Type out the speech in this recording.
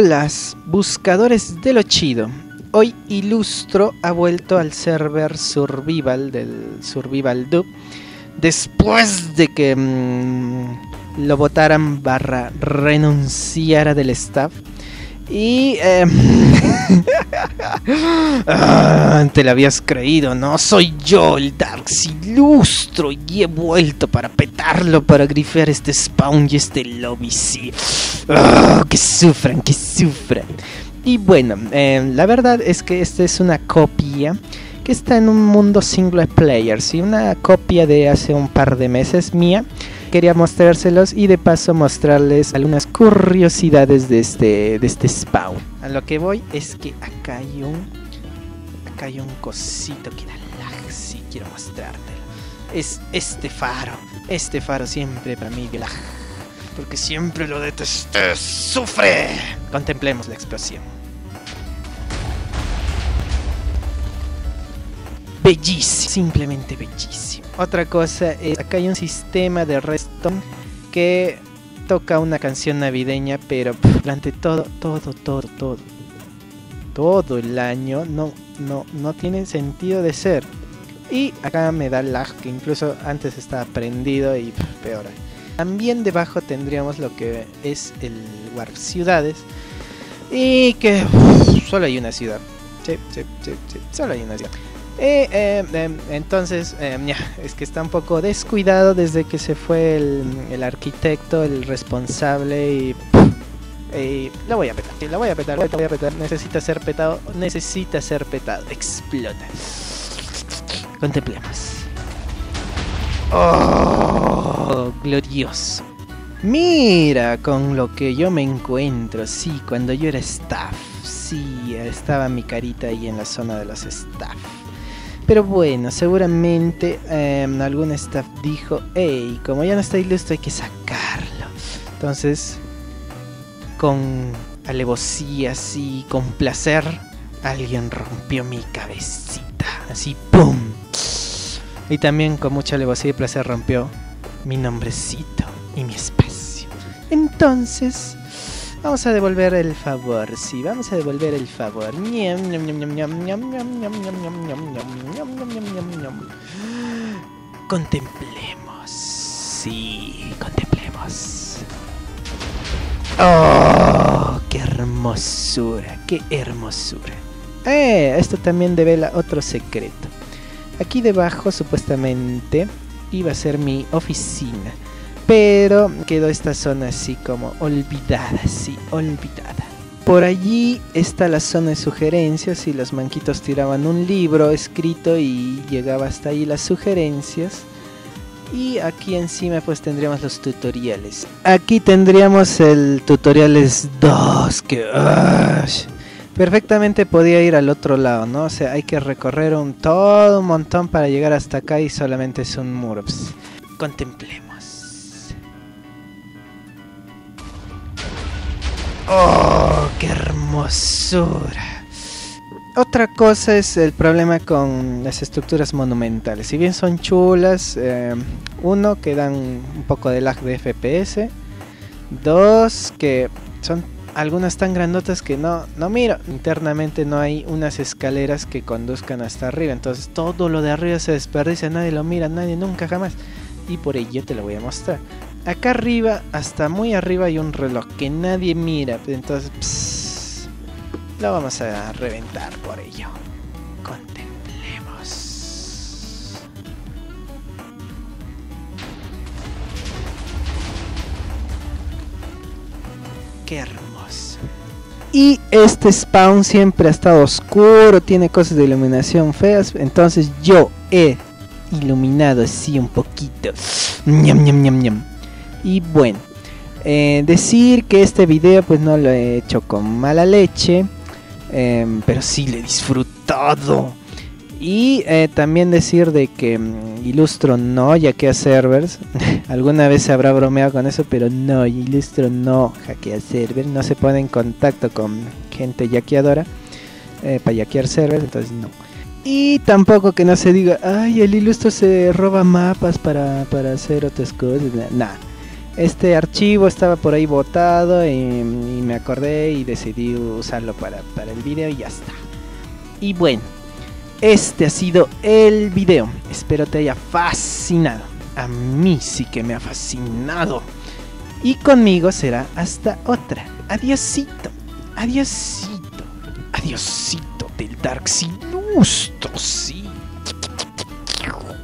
Holas, buscadores de lo chido. Hoy Ilustro ha vuelto al server Survival del Survival Dub después de que lo votaran / renunciara del staff. Y te lo habías creído, ¿no? Soy yo, el Darks Ilustro, y he vuelto para petarlo, para grifear este spawn y este lobby, sí. Que sufran, que sufran. Y bueno, la verdad es que esta es una copia que está en un mundo single player, ¿sí? Una copia de hace un par de meses mía. Quería mostrárselos y de paso mostrarles algunas curiosidades de este spawn. A lo que voy es que acá hay un cosito que da lag, sí, quiero mostrártelo. Es este faro siempre para mí lag, porque siempre lo detesté, sufre. Contemplemos la explosión. Bellísimo, simplemente bellísimo. Otra cosa es, acá hay un sistema de redstone que toca una canción navideña, pero durante todo el año no tiene sentido de ser. Y acá me da lag, que incluso antes estaba prendido y peor. También debajo tendríamos lo que es el Warp Ciudades, y que solo hay una ciudad. Sí, solo hay una ciudad. Entonces, es que está un poco descuidado desde que se fue el arquitecto, el responsable, y lo voy a petar, necesita ser petado, explota. Contemplemos. Oh, glorioso. Mira con lo que yo me encuentro, sí, cuando yo era staff, sí, estaba mi carita ahí en la zona de los staff. Pero bueno, seguramente algún staff dijo, hey, como ya no está Ilustro hay que sacarlo. Entonces, con alevosía, así, con placer, alguien rompió mi cabecita. Así, ¡pum! Y también con mucha alevosía y placer rompió mi nombrecito y mi espacio. Entonces, vamos a devolver el favor, sí, vamos a devolver el favor. Contemplemos, sí, contemplemos. Oh, qué hermosura, qué hermosura. Esto también devela otro secreto. Aquí debajo supuestamente iba a ser mi oficina, pero quedó esta zona así como olvidada, sí, olvidada. Por allí está la zona de sugerencias y los manquitos tiraban un libro escrito y llegaba hasta ahí las sugerencias. Y aquí encima pues tendríamos los tutoriales. Aquí tendríamos el tutoriales 2 que perfectamente podía ir al otro lado, ¿no? O sea, hay que recorrer todo un montón para llegar hasta acá y solamente es un muro. Contemplemos. ¡Oh, qué hermosura! Otra cosa es el problema con las estructuras monumentales. Si bien son chulas, uno, que dan un poco de lag de FPS. Dos, que son algunas tan grandotas que no miro. Internamente no hay unas escaleras que conduzcan hasta arriba. Entonces todo lo de arriba se desperdicia, nadie lo mira, nadie nunca jamás. Y por ello te lo voy a mostrar. Acá arriba, hasta muy arriba, hay un reloj que nadie mira. Entonces lo vamos a reventar por ello. Contemplemos. Qué hermoso. Y este spawn siempre ha estado oscuro, tiene cosas de iluminación feas. Entonces yo he iluminado así un poquito. Ñam, ñam, ñam, ñam. Y bueno, decir que este video pues no lo he hecho con mala leche, pero sí le he disfrutado. Y también decir de que Ilustro no hackea servers. Alguna vez se habrá bromeado con eso, pero no, Ilustro no hackea servers. No se pone en contacto con gente hackeadora para hackear servers, entonces no. Y tampoco que no se diga, ay, el Ilustro se roba mapas para hacer otras cosas. Nada. Este archivo estaba por ahí botado y me acordé y decidí usarlo para el video y ya está. Y bueno, este ha sido el video. Espero te haya fascinado. A mí sí que me ha fascinado. Y conmigo será hasta otra. Adiosito, adiosito, adiosito del Darksilustro, sí.